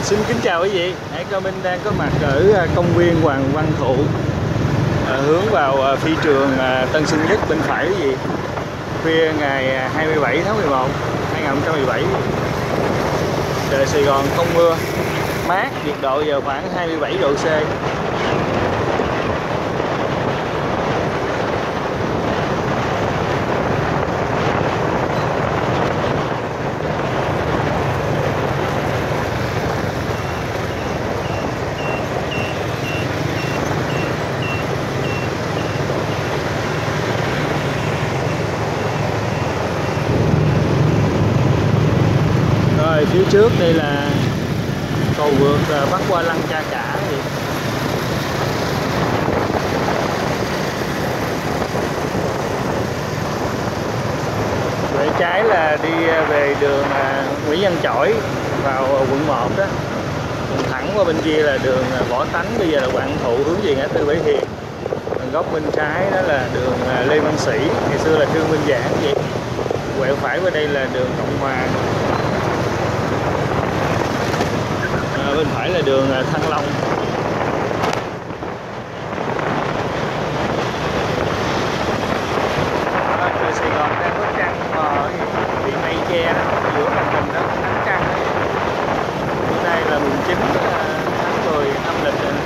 Xin kính chào quý vị. Hải Cơ Minh đang có mặt ở công viên Hoàng Văn Thụ, hướng vào phi trường Tân Sơn Nhất bên phải quý vị. Khuya ngày 27 tháng 11 2017. Trời Sài Gòn không mưa, mát, nhiệt độ giờ khoảng 27 độ C. Rồi phía trước đây là cầu vượt bắc qua Lăng Cha Cả. Bên trái là đi về đường Nguyễn Văn Chỗi vào quận 1 đó. Còn thẳng qua bên kia là đường Võ Tánh, bây giờ là Hoàng Thụ hướng về ngã tư Bãi Hiền. Còn góc bên trái đó là đường Lê Văn Sĩ, ngày xưa là Trương Minh Giảng vậy. Quẹo phải qua đây là đường Cộng Hòa. Bên phải là đường Thăng Long. Trời Sài Gòn đang có trăng mờ, bị mây che đó, giữa màn hình đó, nắng trăng. Bữa nay là mùng 9 tháng 10 âm lịch rồi.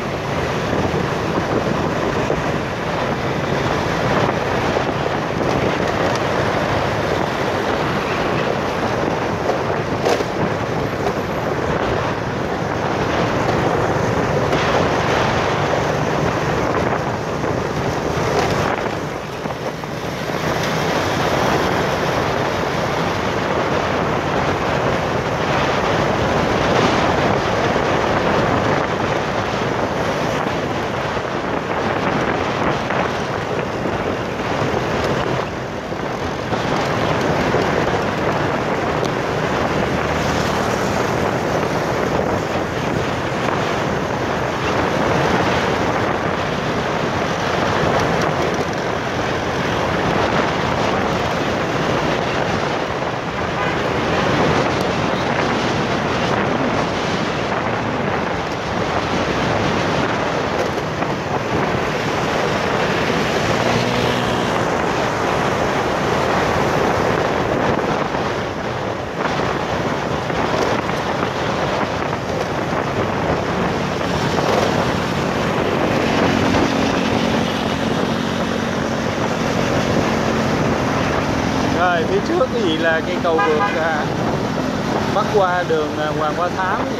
Rồi phía trước cái gì là cây cầu vượt bắc qua đường Hoàng Hoa Thám gì.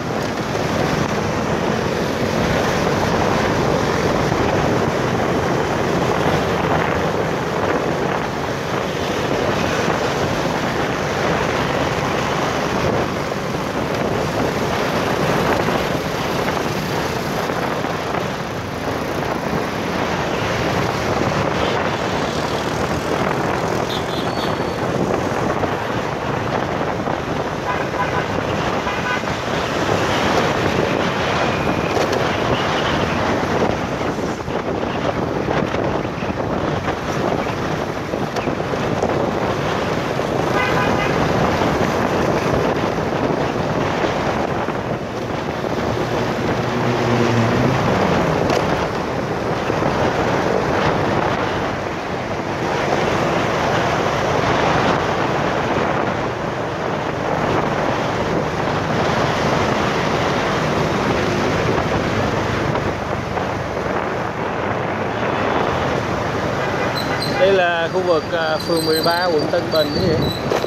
Đây là khu vực phường 13 quận Tân Bình vậy.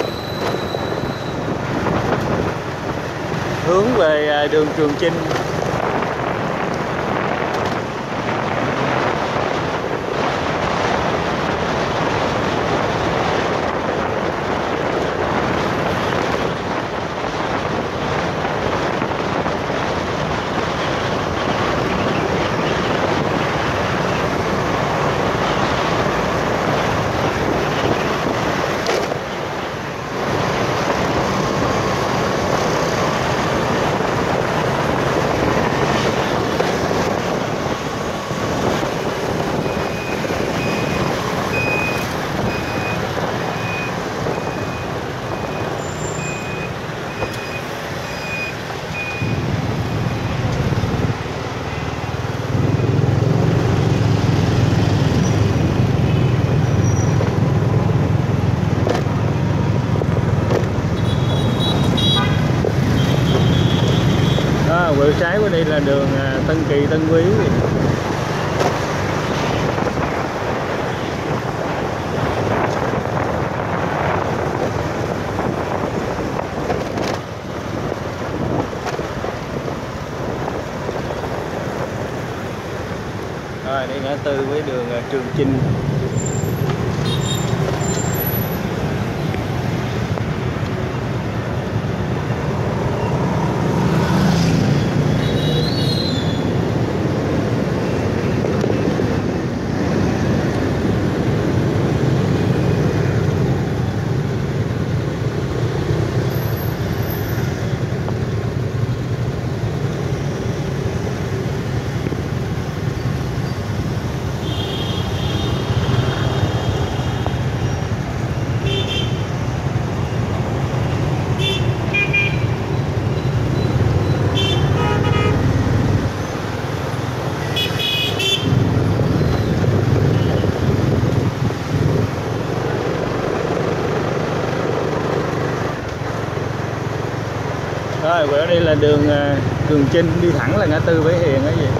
Hướng về đường Trường Chinh. là đường Tân Kỳ Tân Quý. Rồi đây ngã tư với đường Trường Chinh. Rồi ở đây là đường Trường Chinh, đi thẳng là ngã tư Bãi Hiền đó gì.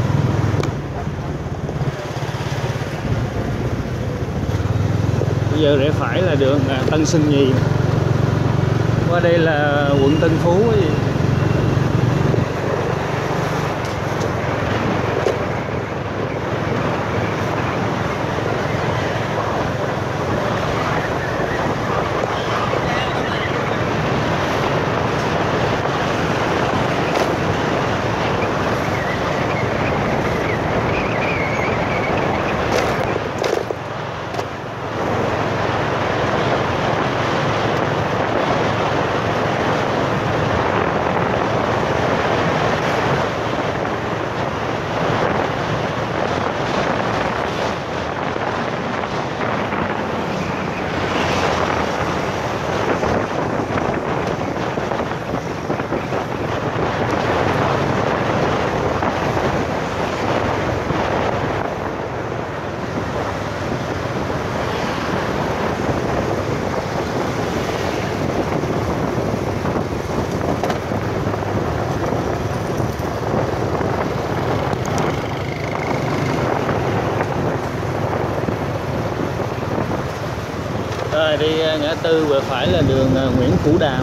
Bây giờ rẽ phải là đường Tân Sơn Nhì. Qua đây là quận Tân Phú đó gì. Rồi đi ngã tư về phải là đường Nguyễn Cửu Đàm.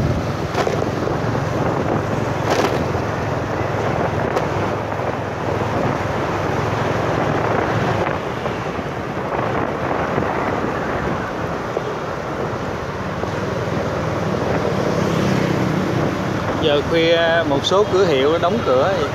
Giờ khuya một số cửa hiệu đóng cửa vậy.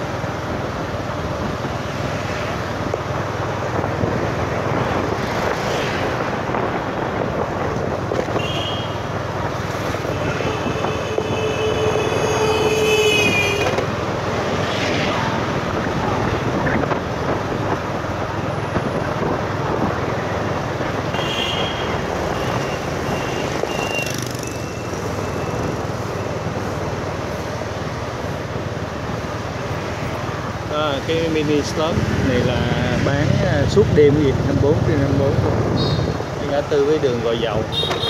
Cái mini slot này là bán suốt đêm gì 24/24. Cái ngã tư với đường Gò Dầu.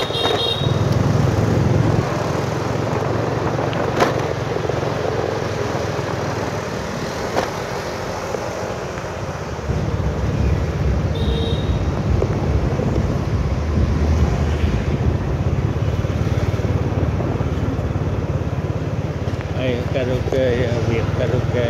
Đây karaoke Việt karaoke.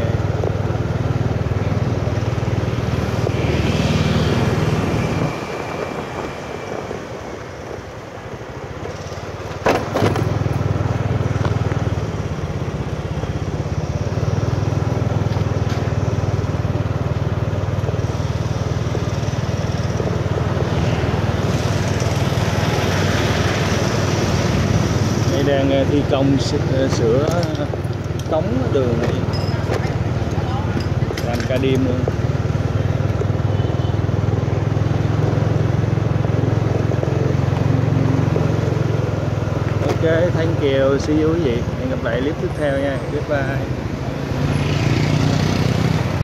Đang thi công sửa cống đường này, làm cả đêm luôn. Ok, thank you, see you quý vị. Hẹn gặp lại clip tiếp theo nha. Goodbye.